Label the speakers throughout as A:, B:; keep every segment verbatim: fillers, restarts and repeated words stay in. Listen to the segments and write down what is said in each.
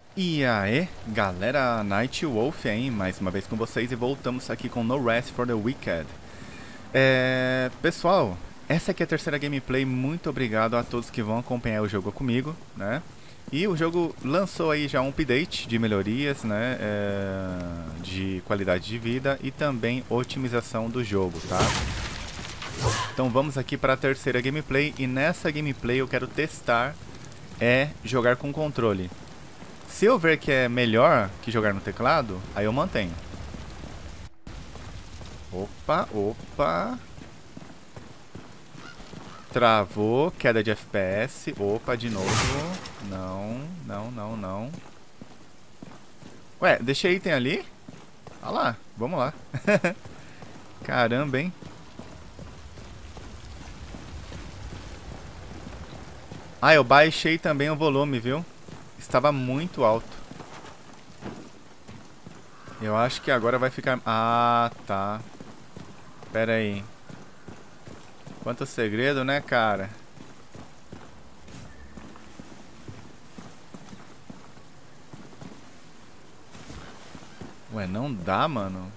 A: E aí, galera, Night Wolf aí, mais uma vez com vocês e voltamos aqui com No Rest for the Wicked. É, pessoal, essa aqui é a terceira gameplay, muito obrigado a todos que vão acompanhar o jogo comigo, né? E o jogo lançou aí já um update de melhorias, né, é, de qualidade de vida e também otimização do jogo, tá? Então vamos aqui para a terceira gameplay e nessa gameplay eu quero testar é jogar com controle. Se eu ver que é melhor que jogar no teclado, aí eu mantenho. Opa, opa. Travou, queda de F P S. Opa, de novo. Não, não, não, não. Ué, deixei item ali? Ah lá, vamos lá. Caramba, hein? Ah, eu baixei também o volume, viu? Estava muito alto. Eu acho que agora vai ficar... Ah, tá. Pera aí. Quanto segredo, né, cara? Ué, não dá, mano.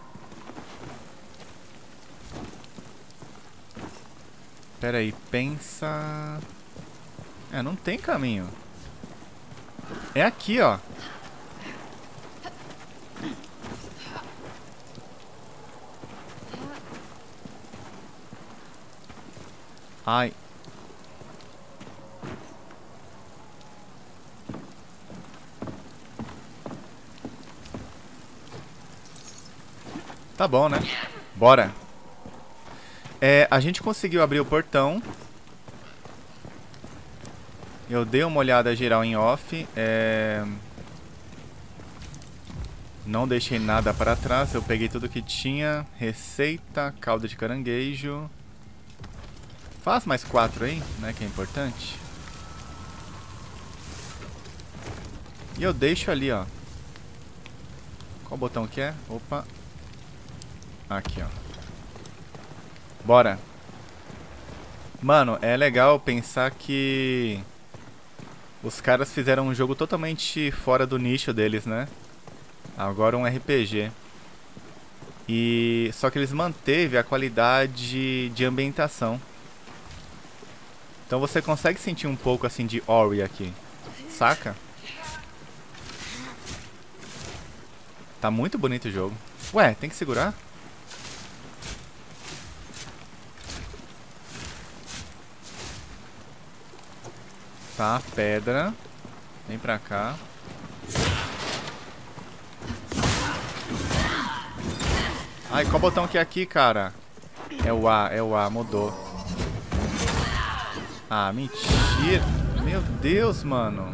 A: Pera aí, pensa... É, não tem caminho. É aqui, ó. Ai. Tá bom, né? Bora. É, a gente conseguiu abrir o portão. Eu dei uma olhada geral em off. É... Não deixei nada para trás. Eu peguei tudo que tinha. Receita, calda de caranguejo. Faz mais quatro aí, né? Que é importante. E eu deixo ali, ó. Qual botão que é? Opa. Aqui, ó. Bora. Mano, é legal pensar que os caras fizeram um jogo totalmente fora do nicho deles, né? Agora um R P G. E só que eles manteve a qualidade de ambientação. Então você consegue sentir um pouco assim de Ori aqui. Saca? Tá muito bonito o jogo. Ué, tem que segurar? Tá, pedra. Vem pra cá. Ai, qual botão que é aqui, cara? É o A, é o A, mudou. Ah, mentira. Meu Deus, mano.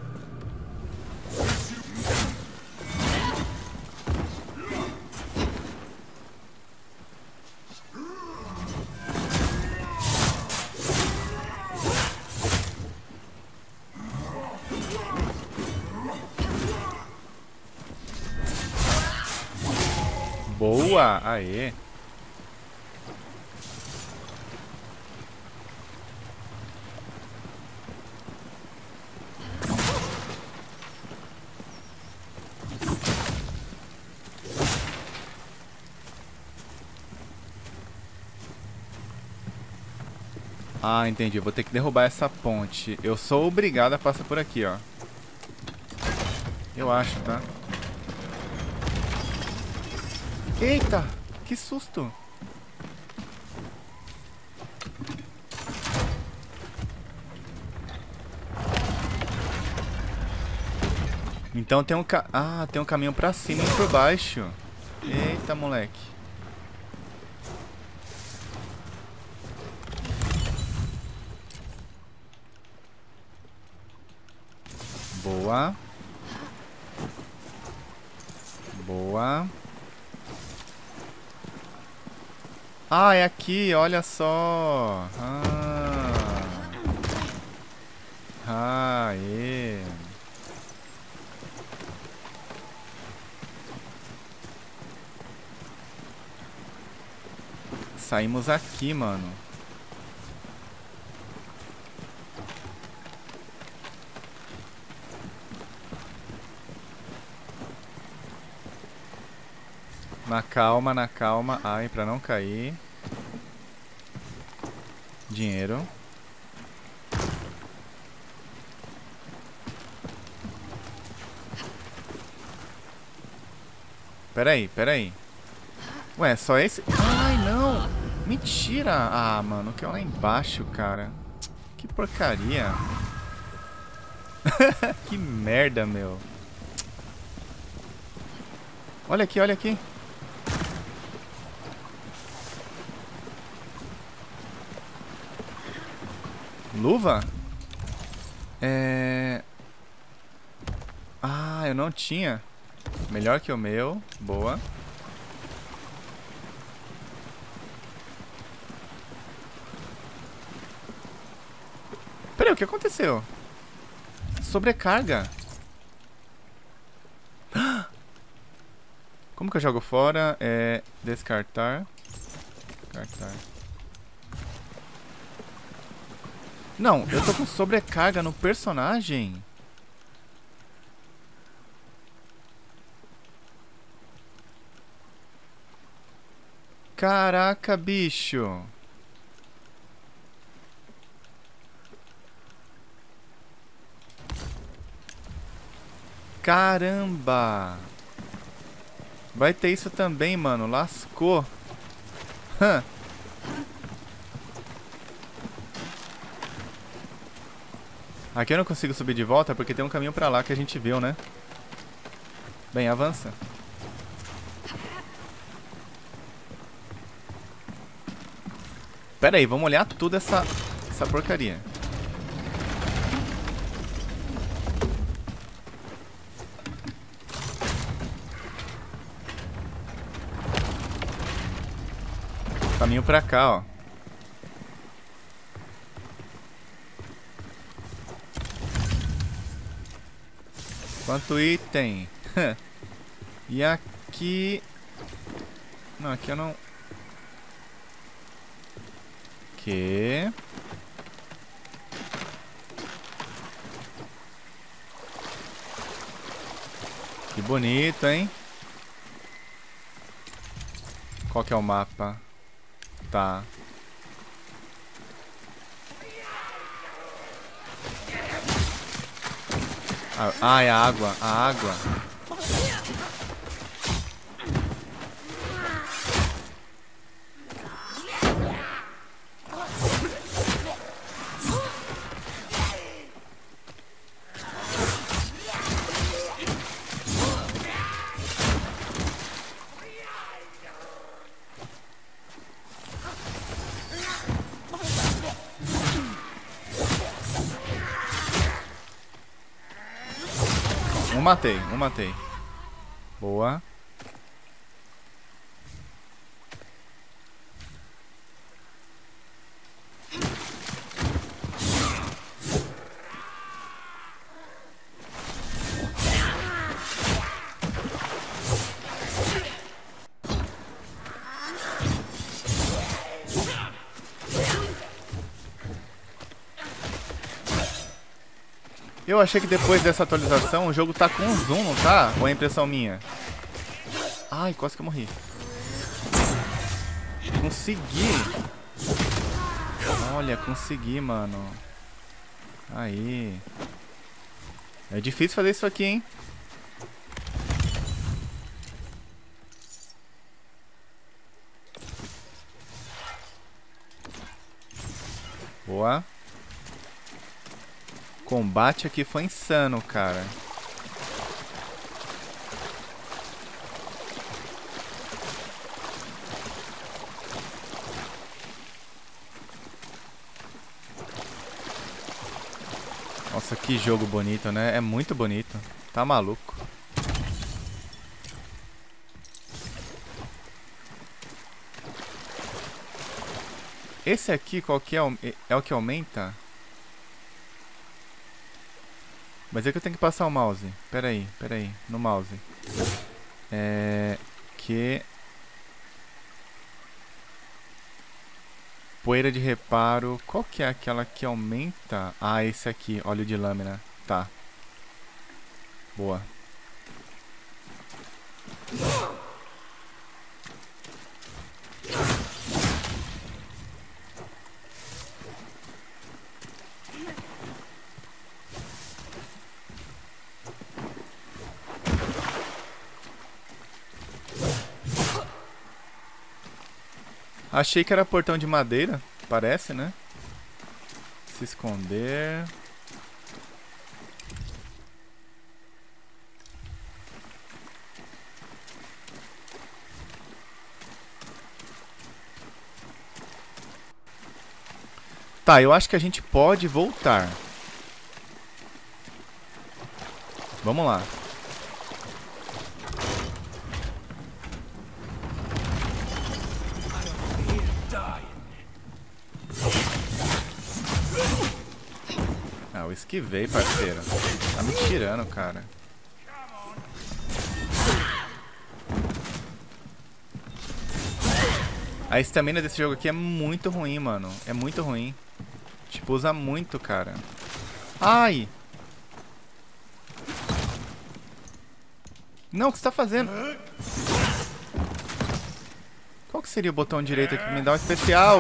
A: Boa! Aê! Ah, entendi. Eu vou ter que derrubar essa ponte. Eu sou obrigado a passar por aqui, ó. Eu acho, tá? Eita! Que susto! Então tem um ca... Ah, tem um caminho pra cima e por baixo. Eita, moleque. Boa. Boa. Ah, é aqui, olha só. Ah. Ah, é. Saímos aqui, mano. Na calma, na calma. Ai, pra não cair. Dinheiro. Peraí, peraí. Ué, só esse... Ai, não! Mentira! Ah, mano, que é lá embaixo, cara. Que porcaria. Que merda, meu. Olha aqui, olha aqui. Luva? É... Ah, eu não tinha. Melhor que o meu. Boa. Peraí, o que aconteceu? Sobrecarga. Como que eu jogo fora? É... Descartar. Descartar. Não, eu tô com sobrecarga no personagem. Caraca, bicho. Caramba. Vai ter isso também, mano. Lascou. Hã. Aqui eu não consigo subir de volta porque tem um caminho pra lá que a gente viu, né? Bem, avança. Pera aí, vamos olhar tudo essa, essa porcaria. Caminho pra cá, ó. Quanto item. E aqui... Não, aqui eu não... Que... Que bonito, hein? Qual que é o mapa? Tá. Ah, ah, é a água. A água. Um matei, um matei. Boa. Eu achei que depois dessa atualização o jogo tá com zoom, não tá? Ou é impressão minha? Ai, quase que eu morri. Consegui. Olha, consegui, mano. Aí. É difícil fazer isso aqui, hein? Boa. Combate aqui foi insano, cara. Nossa, que jogo bonito, né? É muito bonito. Tá maluco. Esse aqui, qual que é? O, é o que aumenta? Mas é que eu tenho que passar o mouse. Pera aí, pera aí. No mouse. É... Que... Poeira de reparo. Qual que é aquela que aumenta? Ah, esse aqui. Óleo de lâmina. Tá. Boa. Achei que era portão de madeira. Parece, né? Se esconder. Tá, eu acho que a gente pode voltar. Vamos lá. Ah, eu esquivei, parceiro. Tá me tirando, cara. A estamina desse jogo aqui é muito ruim, mano. É muito ruim. Tipo, usa muito, cara. Ai! Não, o que você tá fazendo? Qual que seria o botão direito aqui que me dá um especial?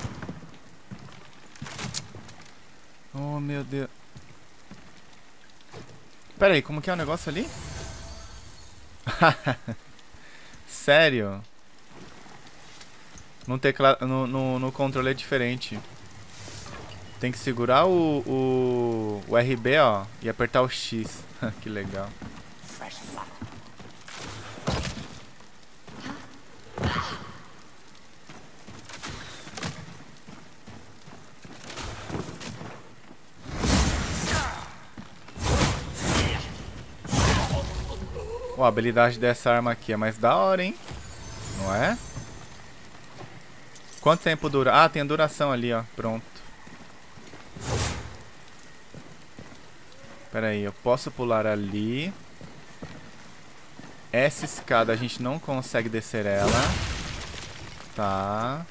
A: Oh, meu Deus. Pera aí, como que é o negócio ali? Sério? No, tecla... no, no, no controle é diferente. Tem que segurar o, o, o R B, ó, e apertar o X. Que legal. Ó, a habilidade dessa arma aqui é mais da hora, hein? Não é? Quanto tempo dura? Ah, tem a duração ali, ó. Pronto. Pera aí, eu posso pular ali. Essa escada a gente não consegue descer ela. Tá.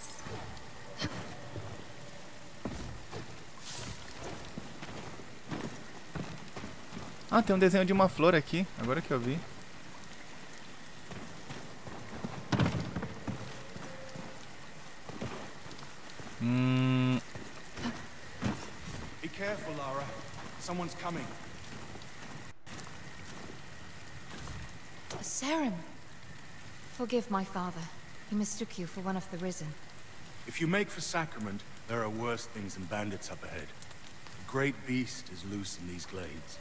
A: Ah, tem um desenho de uma flor aqui. Agora que eu vi. Hum...
B: Be careful, Lara. Someone's coming.
C: Sarim. Forgive my father. He mistook you for one of the Risen.
B: If you make for Sacrament, there are worse things than bandits up ahead. A great beast is loose in these glades.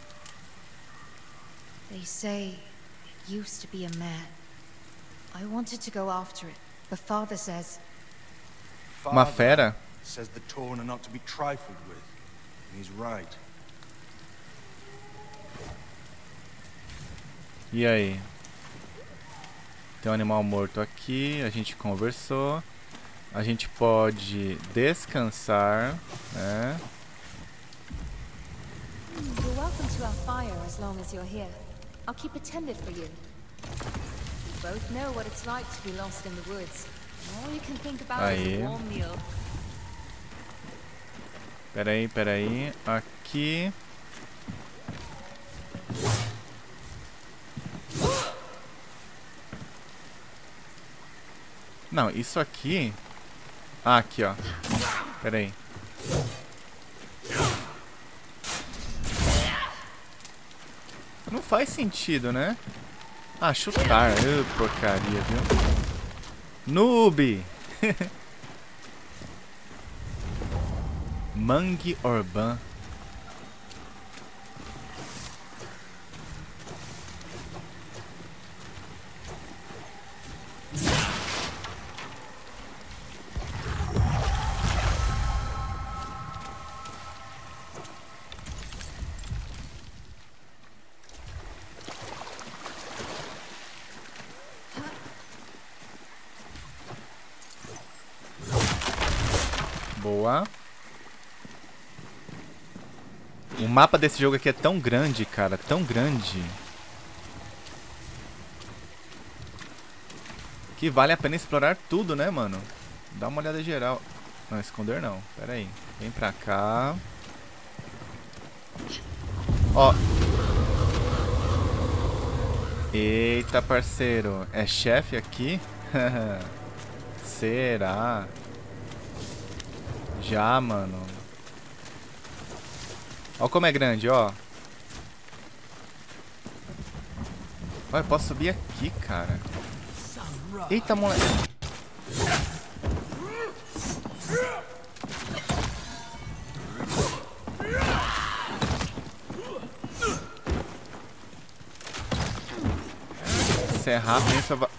C: They say it used to be a man. I wanted to go after it, but father says...
A: Uma fera?
B: Says the Torn are not to be trifled with. And he's right.
A: E aí? Tem um animal morto aqui, a gente conversou. A gente pode descansar, né?
C: You're welcome to our fire as long as you're here. I'll keep it tended for you. We both know what it's like to be lost in the woods. All you can think about is a warm meal.
A: Peraí, peraí. Aqui. Não, isso aqui... Ah, aqui, ó. Peraí. Não faz sentido, né? Ah, chutar. Uh, porcaria, viu? Noob! Mangue Orban. Boa. O mapa desse jogo aqui é tão grande, cara. Tão grande. Que vale a pena explorar tudo, né, mano? Dá uma olhada geral. Não, esconder não. Pera aí. Vem pra cá. Ó. Eita, parceiro. É chefe aqui? Será? Já, mano. Ó como é grande, ó. Ó, eu posso subir aqui, cara. Eita, moleque. você é rápido, hein, sua...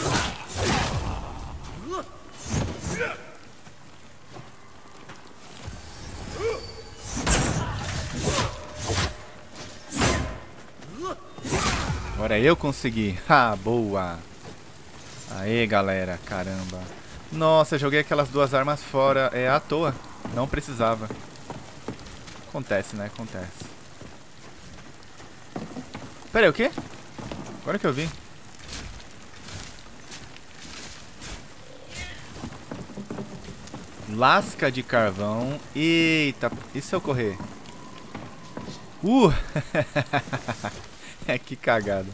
A: Agora eu consegui. Ah, boa. Aê, galera. Caramba. Nossa, eu joguei aquelas duas armas fora. É à toa. Não precisava. Acontece, né? Acontece. Pera aí, o quê? Agora que eu vi. Lasca de carvão. Eita. E se eu correr? Uh! É que cagada.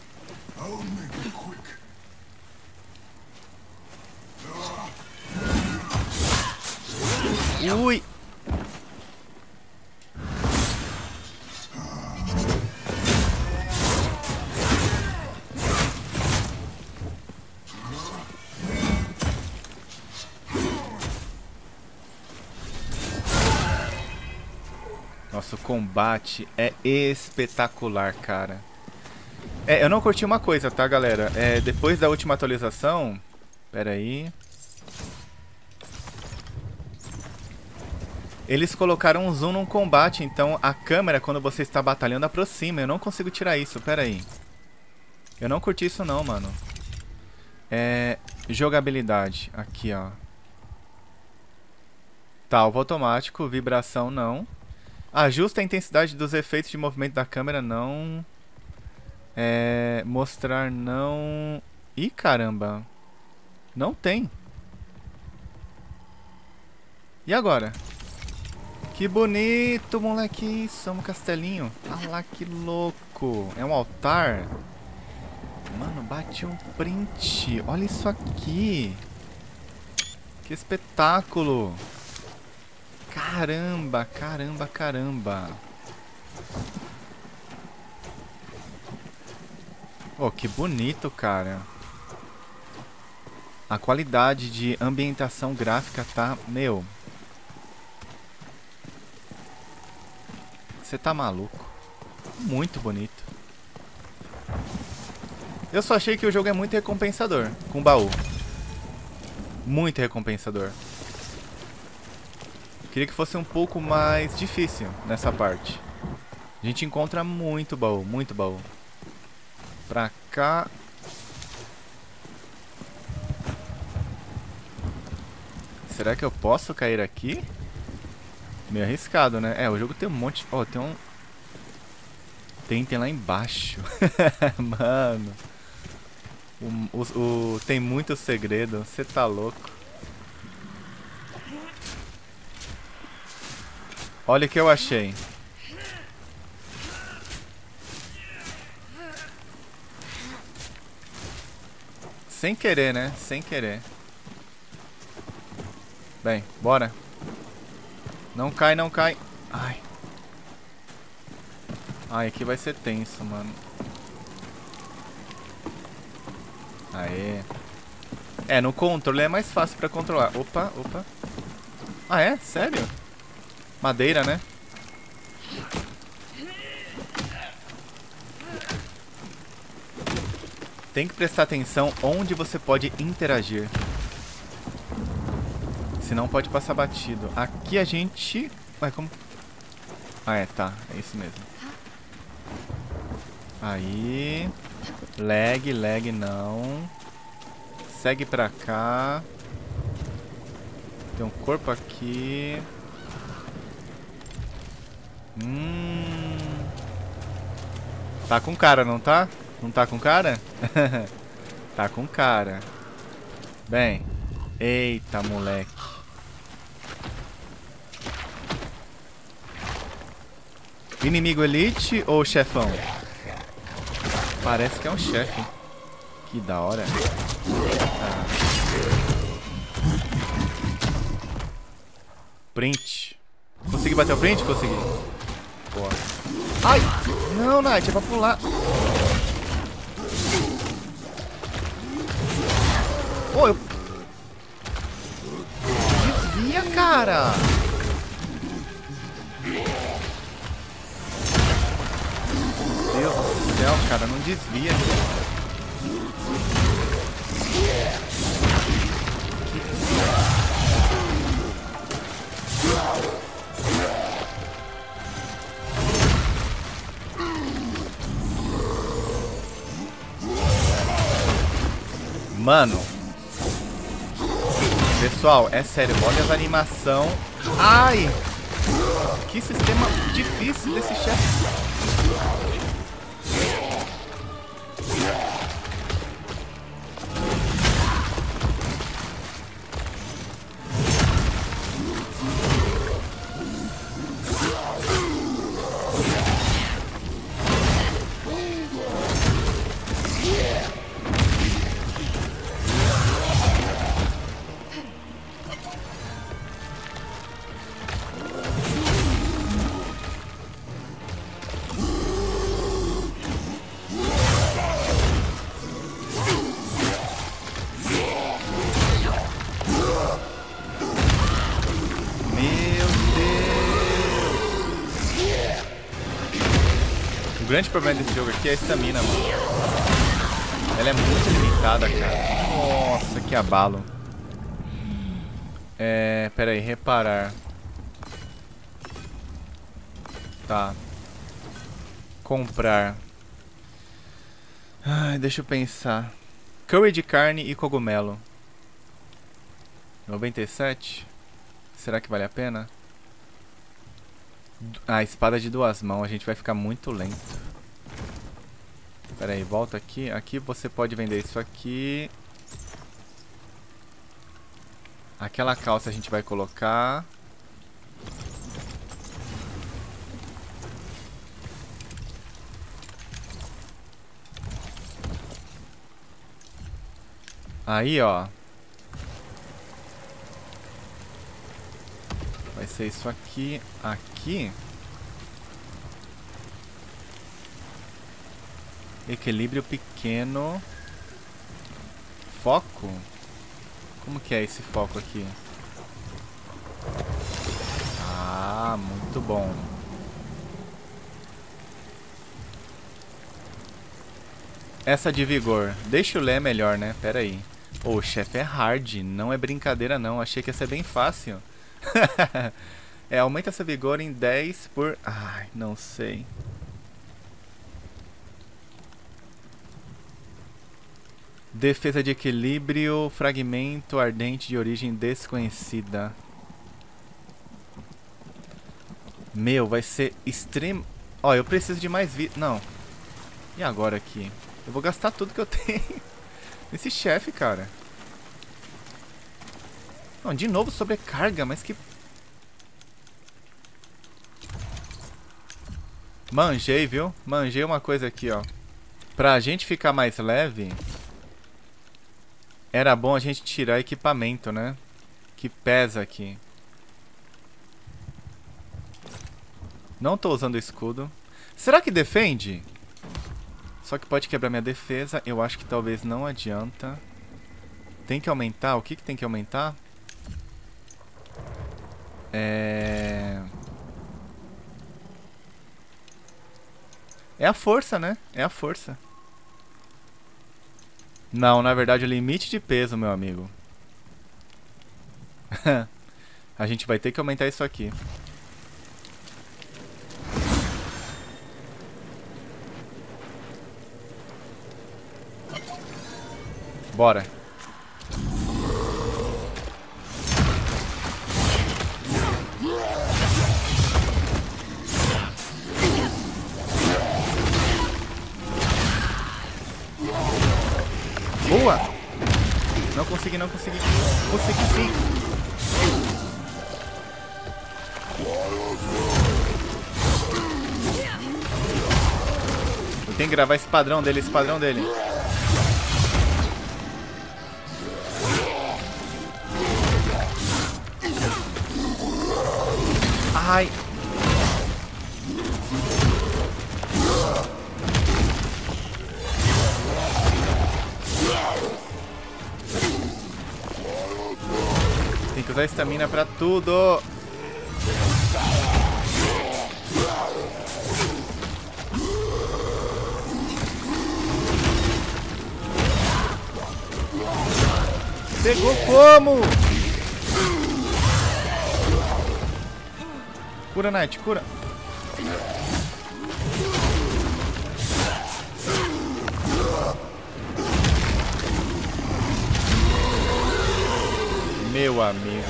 A: Ui! Nosso combate é espetacular, cara. É, eu não curti uma coisa, tá, galera? É, depois da última atualização... Pera aí... Eles colocaram um zoom no combate, então a câmera, quando você está batalhando, aproxima. Eu não consigo tirar isso, pera aí. Eu não curti isso não, mano. É... Jogabilidade. Aqui, ó. Tá, alvo automático, vibração não. Ajusta a intensidade dos efeitos de movimento da câmera, não. É... Mostrar não... Ih, caramba. Não tem. E agora? Que bonito, moleque. Isso, é um castelinho. Ah lá, que louco. É um altar? Mano, bate um print. Olha isso aqui. Que espetáculo. Caramba, caramba, caramba. Oh, que bonito, cara. A qualidade de ambientação gráfica tá... Meu... Você tá maluco. Muito bonito. Eu só achei que o jogo é muito recompensador com baú. Muito recompensador. Queria que fosse um pouco mais difícil nessa parte. A gente encontra muito baú, muito baú. Pra cá... Será que eu posso cair aqui? Meio arriscado, né? É, o jogo tem um monte... Ó, oh, tem um... Tem, tem lá embaixo. Mano. O, o, o... Tem muito segredo. Você tá louco. Olha o que eu achei. Sem querer, né? Sem querer. Bem, bora. Não cai, não cai. Ai. Ai, aqui vai ser tenso, mano. Aê. É, no controle é mais fácil pra controlar. Opa, opa. Ah, é? Sério? Madeira, né? Tem que prestar atenção onde você pode interagir. Senão pode passar batido. Aqui a gente... Ué, como... Ah, é, tá. É isso mesmo. Aí... Lag, lag não. Segue pra cá. Tem um corpo aqui. Hum... Tá com cara, não tá? Não tá com cara? Tá com cara. Bem... Eita, moleque. Inimigo elite ou chefão? Parece que é um chefe. Que da hora. Ah. Print. Consegui bater o print? Consegui. Boa. Ai! Não, Night, é pra pular. Pô, eu... Desvia, cara! Meu Deus do céu, cara, não desvia. Mano. Pessoal, é sério, olha as animação. Ai! Que sistema difícil desse chefe. O grande problema desse jogo aqui é a estamina, mano. Ela é muito limitada, cara. Nossa, que abalo. É... Pera aí, reparar. Tá. Comprar. Ai, deixa eu pensar. Curry de carne e cogumelo. noventa e sete? Será que vale a pena? Ah, espada de duas mãos. A gente vai ficar muito lento. Pera aí, volta aqui. Aqui você pode vender isso aqui. Aquela calça a gente vai colocar. Aí, ó. Vai ser isso aqui. Aqui. Equilíbrio pequeno. Foco? Como que é esse foco aqui? Ah, muito bom. Essa de vigor. Deixa eu ler melhor, né? Pera aí. Oh, o chefe é hard. Não é brincadeira, não. Achei que ia ser bem fácil. É, aumenta essa vigor em dez por... Ai, não sei. Defesa de equilíbrio, fragmento ardente de origem desconhecida. Meu, vai ser extremo... Ó, eu preciso de mais vida. Não. E agora aqui? Eu vou gastar tudo que eu tenho nesse chefe, cara. Não, de novo sobrecarga, mas que... Manjei, viu? Manjei uma coisa aqui, ó. Pra gente ficar mais leve... Era bom a gente tirar equipamento, né? Que pesa aqui. Não tô usando o escudo. Será que defende? Só que pode quebrar minha defesa. Eu acho que talvez não adianta. Tem que aumentar? O que que tem que aumentar? É... É a força, né? É a força. Não, na verdade, o limite de peso, meu amigo. A gente vai ter que aumentar isso aqui. Bora. Boa! Não consegui, não consegui. Consegui sim. Eu tenho que gravar esse padrão dele, esse padrão dele. Ai! Tem que usar estamina pra tudo. Pegou como? Cura, Knight, cura. Meu amigo.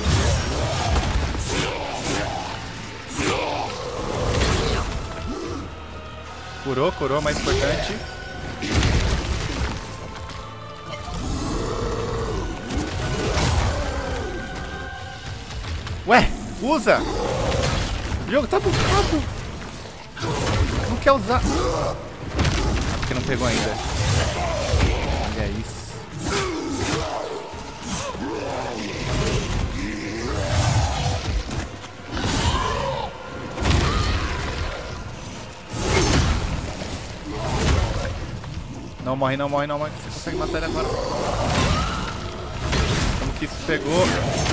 A: Curou, curou, mais importante. Ué, usa! O jogo tá bugado! Não quer usar. Ah, porque não pegou ainda. Olha isso. Não morre, não morre, não morre. Você consegue matar ele agora. Como que isso pegou?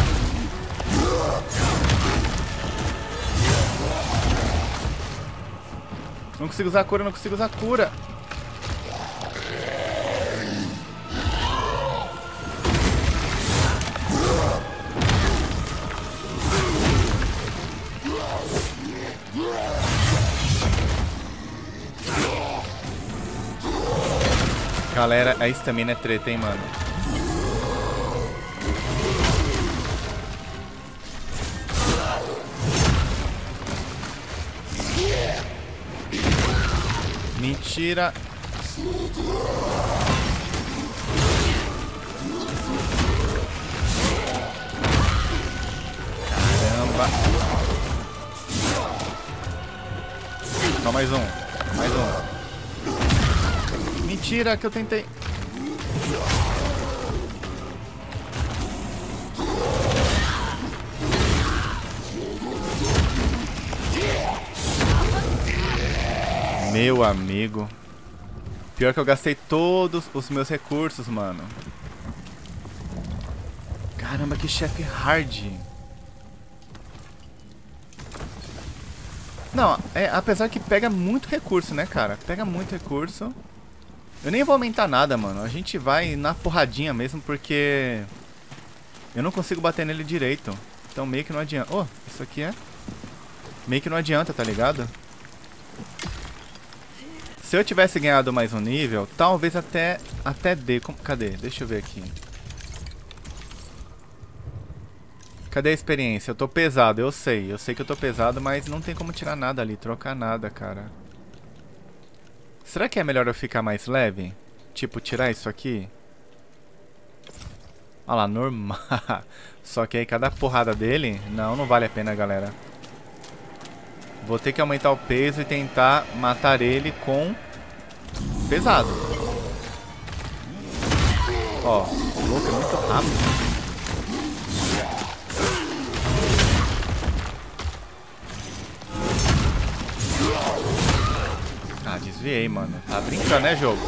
A: Não consigo usar a cura, não consigo usar a cura. Galera, a estamina é treta, hein, mano. Mentira. Caramba. Só mais um. Mais um. Mentira que eu tentei. Meu amigo. Pior que eu gastei todos os meus recursos, mano. Caramba, que chefe hard. Não, é, apesar que pega muito recurso, né, cara? Pega muito recurso. Eu nem vou aumentar nada, mano. A gente vai na porradinha mesmo, porque eu não consigo bater nele direito. Então meio que não adianta. Oh, isso aqui é... Meio que não adianta, tá ligado? Se eu tivesse ganhado mais um nível, talvez até, até dê. Como, cadê? Deixa eu ver aqui. Cadê a experiência? Eu tô pesado, eu sei. Eu sei que eu tô pesado, mas não tem como tirar nada ali, trocar nada, cara. Será que é melhor eu ficar mais leve? Tipo, tirar isso aqui? Olha lá, normal. Só que aí cada porrada dele... Não, não vale a pena, galera. Vou ter que aumentar o peso e tentar matar ele com... pesado. Ó, o louco é muito rápido. Ah, desviei, mano. Tá brincando, né, jogo?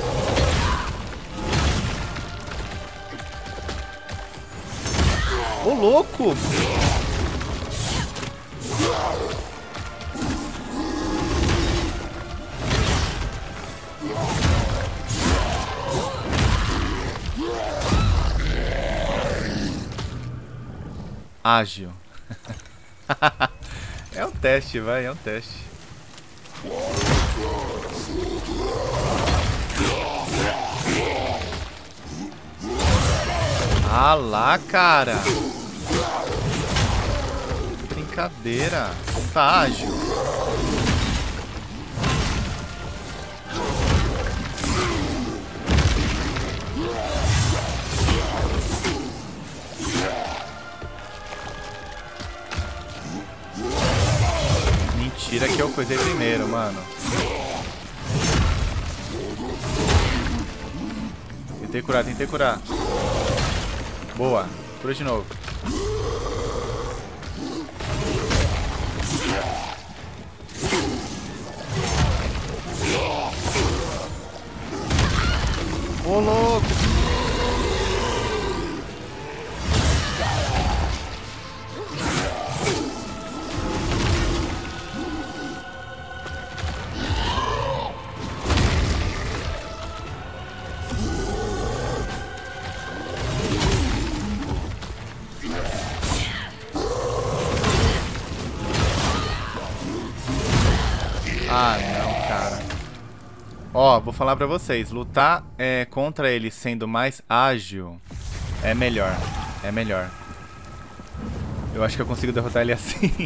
A: Ô, louco! Ágil. É um teste, vai, é um teste. Ah lá, cara. Brincadeira. Tá ágil. Mentira que eu coisei primeiro, mano. Tentei curar, tentei curar. Boa, cura de novo. Ô, louco! Ah, não, cara. Ó, vou falar pra vocês. Lutar é, contra ele sendo mais ágil é melhor. É melhor. Eu acho que eu consigo derrotar ele assim.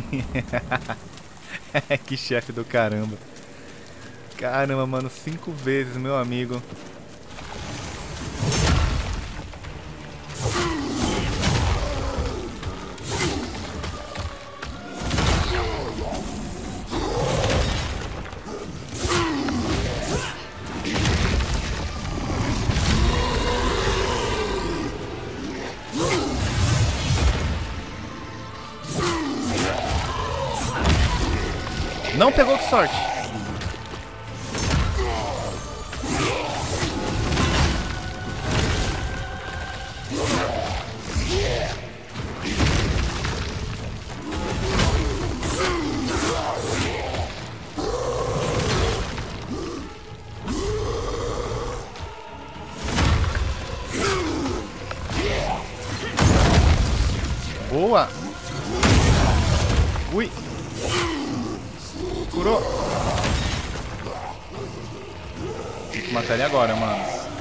A: Que chefe do caramba. Caramba, mano, cinco vezes, meu amigo. Não pegou, que sorte. Boa. Ui. Curou. Tem que matar ele agora, mano.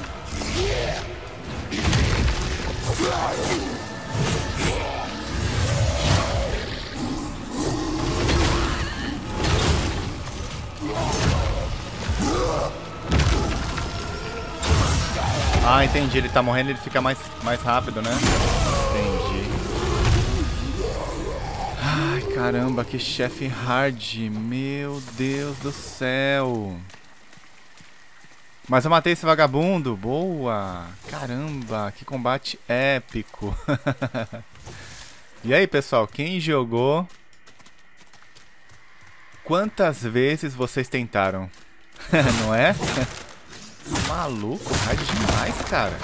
A: Ah, entendi. Ele tá morrendo, ele fica mais, mais rápido, né? Entendi. Ai, caramba, que chefe hard. Meu Deus do céu. Mas eu matei esse vagabundo. Boa. Caramba, que combate épico. E aí, pessoal, quem jogou? Quantas vezes vocês tentaram? Não é? Maluco, hard demais, cara.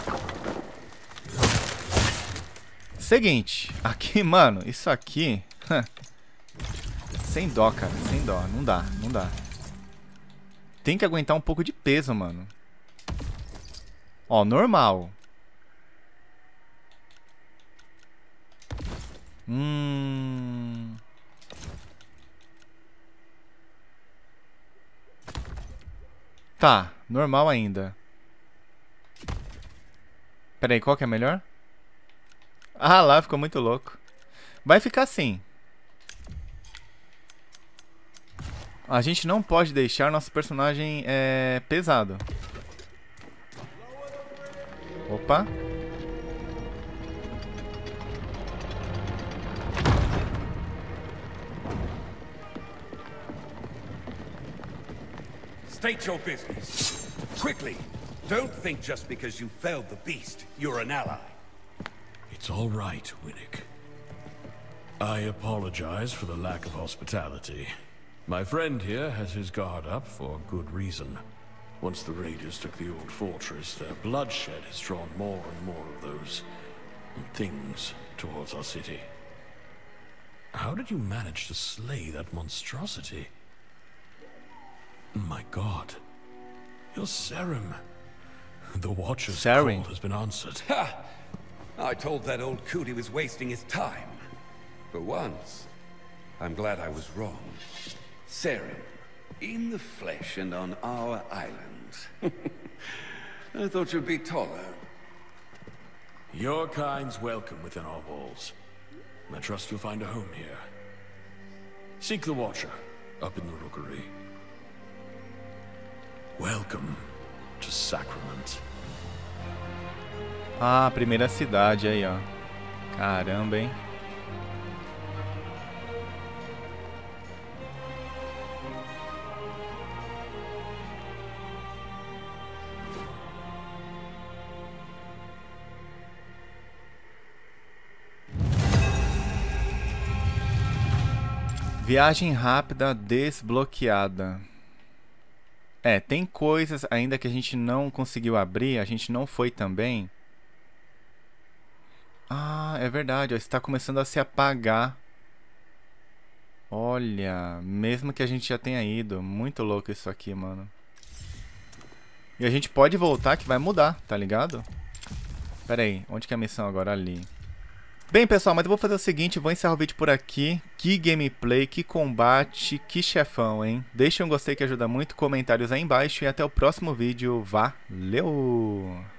A: Seguinte, aqui, mano, isso aqui... Sem dó, cara, sem dó. Não dá, não dá. Tem que aguentar um pouco de peso, mano. Ó, normal. Hum... Tá, normal ainda. Pera aí, qual que é melhor? Ah, lá, ficou muito louco. Vai ficar assim. A gente não pode deixar nosso personagem é, pesado. Opa.
D: State your business. Quickly. Don't think just because you felled the beast, you're an ally.
E: It's all right, Winnick. I apologize for the lack of hospitality. My friend here has his guard up for good reason. Once the raiders took the old fortress, their bloodshed has drawn more and more of those things towards our city. How did you manage to slay that monstrosity? My God. You're Serim. The Watcher's
A: Serim.
E: call has been answered.
D: Ha! I told that old coot he was wasting his time. For once, I'm glad I was wrong. Serim, in the flesh and on our island. I thought you'd be taller.
E: Your kind's welcome within our walls. I trust you'll find a home here. Seek the Watcher, up in the rookery. Welcome to Sacrament.
A: Ah, primeira cidade aí, ó. Caramba, hein? Viagem rápida desbloqueada. É, tem coisas ainda que a gente não conseguiu abrir, a gente não foi também. Ah, é verdade, ó, está começando a se apagar. Olha, mesmo que a gente já tenha ido. Muito louco isso aqui, mano. E a gente pode voltar que vai mudar, tá ligado? Pera aí, onde que é a missão agora? Ali. Bem, pessoal, mas eu vou fazer o seguinte, vou encerrar o vídeo por aqui. Que gameplay, que combate, que chefão, hein? Deixa um gostei que ajuda muito, comentários aí embaixo e até o próximo vídeo. Valeu!